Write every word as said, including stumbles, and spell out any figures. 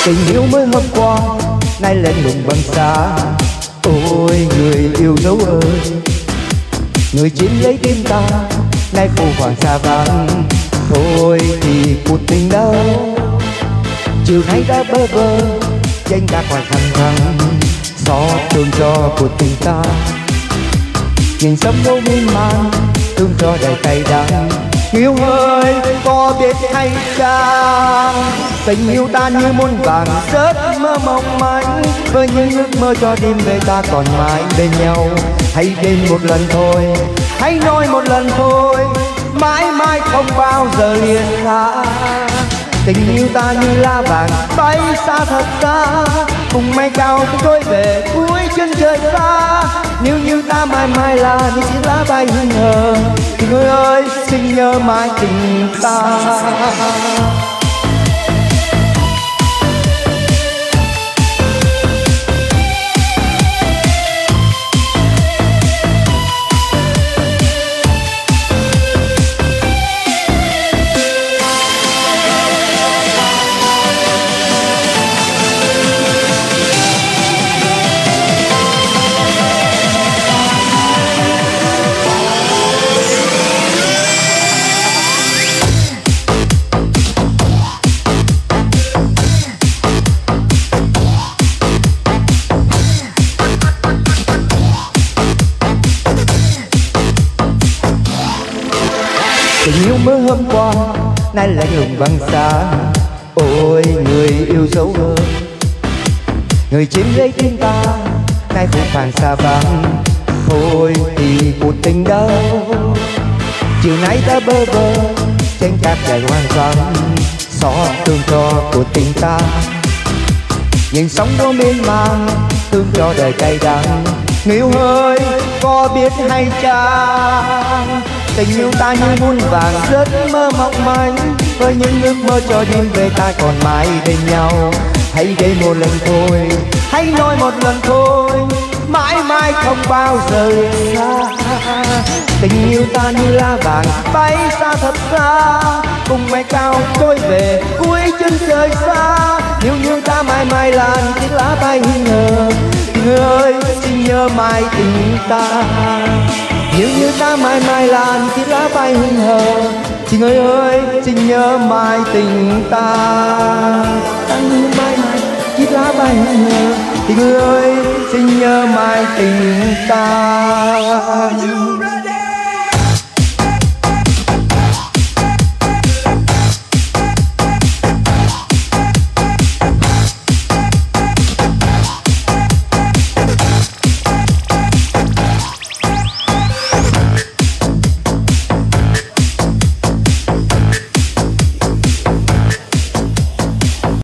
Tình yêu mới hôm qua nay lạnh lùng băng xa. Ôi người yêu dấu ơi, người chiếm lấy tim ta nay phù hoàng xa vắng. Thôi thì cuộc tình đâu chiều nay đã bơ vơ, danh đã ngoài thăng thăng xót thương cho cuộc tình ta. Nhìn sấm đâu miên man thương cho đời cay đắng. Yêu ơi có biết hay chăng, tình yêu ta như muôn vàng giấc mơ mong manh, với những ước mơ cho đêm về ta còn mãi bên nhau. Hãy đến một lần thôi, hãy nói một lần thôi, mãi mãi không bao giờ liền xa. Tình yêu ta như lá vàng bay xa thật xa, cùng mây cao cũng trôi về cuối chân trời xa. Nếu như ta mãi mãi là những chiếc lá bay hững hờ, thì người ơi xin nhớ mãi tình ta. Tình yêu mới hôm qua nay lạnh lùng băng xa. Ôi người yêu dấu ơi, người chiếm lấy tim ta nay phũ phàng xa vắng. Thôi thì cuộc tình đâu chiều nay đã bơ vơ, trên cát dài hoang vắng xót thương cho cuộc tình ta. Nhìn sóng đổ miên man thương cho đời cay đắng. Yêu ơi có biết hay chăng, tình yêu ta như muôn vàng giấc mơ mong manh, với những ước mơ cho đêm về ta còn mãi bên nhau. Hãy để một lần thôi, hãy nói một lần thôi, mãi mãi không bao giờ xa. Tình yêu ta như lá vàng bay xa thật xa, cùng mây cao trôi về cuối chân trời xa. Nếu như ta mãi mãi là những chiếc lá bay hững hờ, người ơi xin nhớ mãi tình ta. Nếu như ta mãi mãi là những chiếc lá bay hững hờ, thì người ơi xin nhớ mãi tình ta. Ta như mãi mãi chiếc lá bay hững hờ, thì người ơi xin nhớ mãi tình ta.